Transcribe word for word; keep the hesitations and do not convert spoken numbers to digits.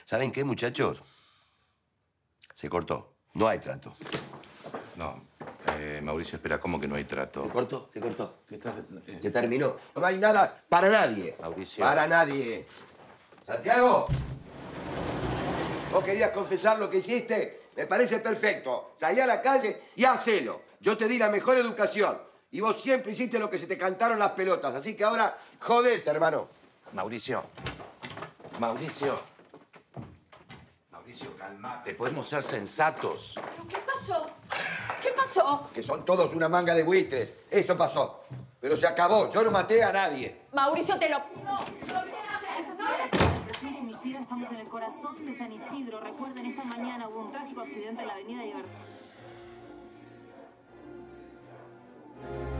¿Saben qué, muchachos? Se cortó. No hay trato. No, eh, Mauricio, espera, ¿cómo que no hay trato? ¿Se cortó? ¿Se cortó? ¿Qué estás...? Eh... Se terminó. No hay nada para nadie. Mauricio. Para nadie. ¿Santiago? ¿Vos querías confesar lo que hiciste? Me parece perfecto. Salí a la calle y hacelo. Yo te di la mejor educación. Y vos siempre hiciste lo que se te cantaron las pelotas. Así que ahora, jodete, hermano. Mauricio. Mauricio. Mauricio, calmate. Podemos ser sensatos. ¿Pero qué pasó? ¿Qué pasó? Que son todos una manga de buitres. Eso pasó. Pero se acabó. Yo no maté a nadie. Mauricio, te lo... No, Presunto homicida, estamos en el corazón de San Isidro. Recuerden, esta mañana hubo un trágico accidente en la avenida Libertad.